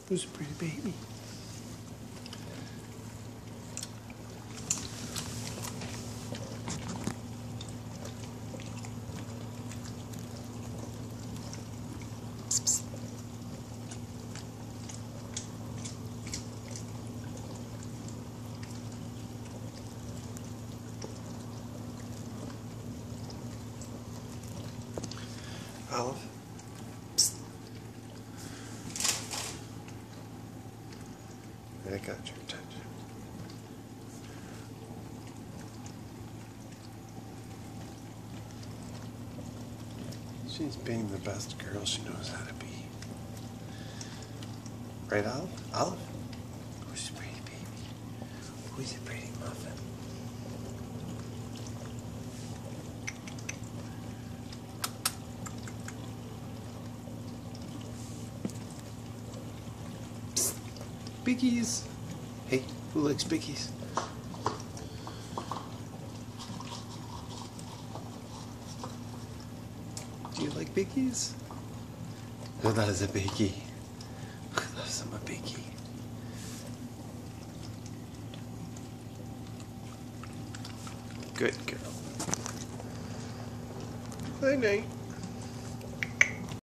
Who's a pretty baby? Psst, psst. Olive? Psst. I got your attention. She's being the best girl she knows how to be. Right, Olive? Olive? Who's a pretty baby? Who's a pretty muffin? Psst. Biggies. Hey, who likes biggies? Do you like biggies? Who loves a biggie? Who loves a biggie? Good girl. Night night.